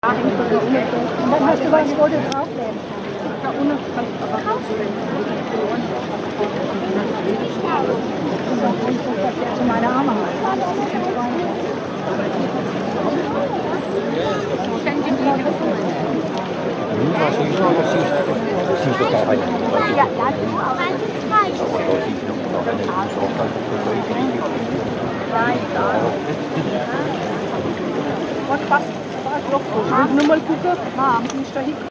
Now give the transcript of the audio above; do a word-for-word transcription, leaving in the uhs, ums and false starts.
Und dann hast du was, wo du drauflädst. Da unten kannst du aber rausstellen. Das jetzt zu meiner Arme halten. Ja, ja, was passt? Nur mal gucken, haben Sie nicht da hinten.